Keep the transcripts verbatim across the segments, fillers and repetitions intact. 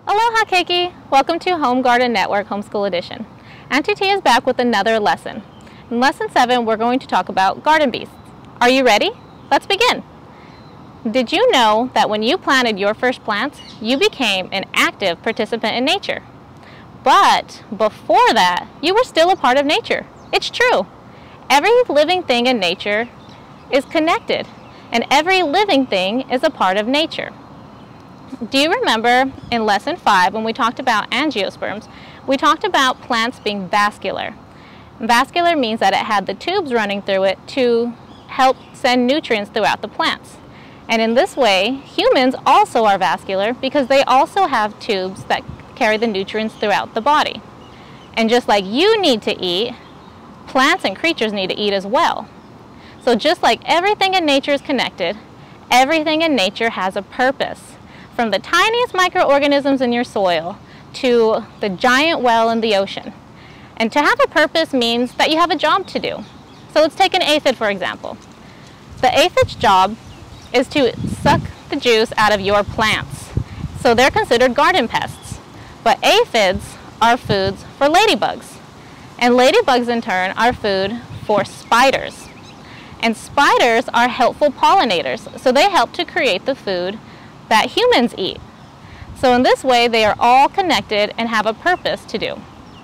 Aloha keiki! Welcome to Home Garden Network Homeschool Edition. Auntie T is back with another lesson. In Lesson seven, we're going to talk about garden beasts. Are you ready? Let's begin! Did you know that when you planted your first plants, you became an active participant in nature? But before that, you were still a part of nature. It's true. Every living thing in nature is connected, and every living thing is a part of nature. Do you remember in Lesson five when we talked about angiosperms, we talked about plants being vascular. Vascular means that it had the tubes running through it to help send nutrients throughout the plants. And in this way, humans also are vascular because they also have tubes that carry the nutrients throughout the body. And just like you need to eat, plants and creatures need to eat as well. So just like everything in nature is connected, everything in nature has a purpose. From the tiniest microorganisms in your soil to the giant well in the ocean. And to have a purpose means that you have a job to do. So let's take an aphid for example. The aphid's job is to suck the juice out of your plants. So they're considered garden pests. But aphids are foods for ladybugs. And ladybugs in turn are food for spiders. And spiders are helpful pollinators, so they help to create the food that humans eat. So in this way, they are all connected and have a purpose to do.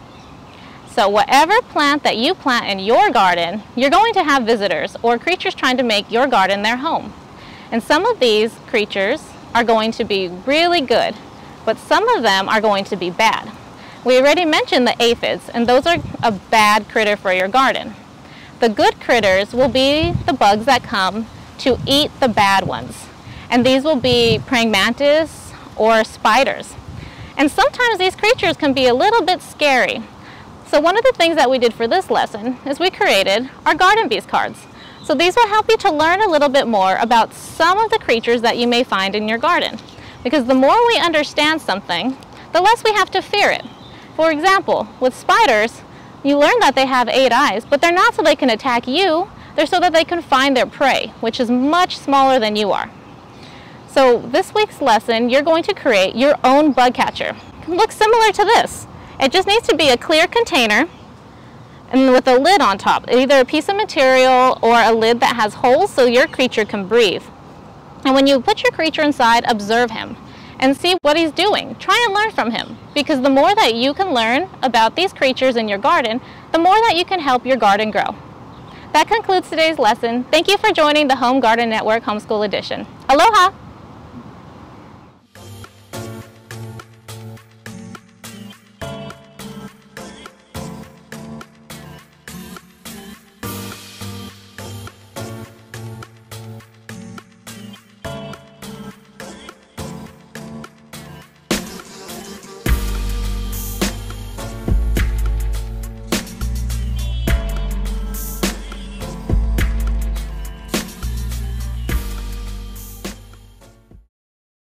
So whatever plant that you plant in your garden, you're going to have visitors or creatures trying to make your garden their home. And some of these creatures are going to be really good, but some of them are going to be bad. We already mentioned the aphids, and those are a bad critter for your garden. The good critters will be the bugs that come to eat the bad ones. And these will be praying mantis or spiders. And sometimes these creatures can be a little bit scary. So one of the things that we did for this lesson is we created our garden beast cards. So these will help you to learn a little bit more about some of the creatures that you may find in your garden. Because the more we understand something, the less we have to fear it. For example, with spiders, you learn that they have eight eyes, but they're not so they can attack you, they're so that they can find their prey, which is much smaller than you are. So this week's lesson, you're going to create your own bug catcher. It looks similar to this. It just needs to be a clear container and with a lid on top, either a piece of material or a lid that has holes so your creature can breathe. And when you put your creature inside, observe him and see what he's doing. Try and learn from him, because the more that you can learn about these creatures in your garden, the more that you can help your garden grow. That concludes today's lesson. Thank you for joining the Home Garden Network Homeschool Edition. Aloha!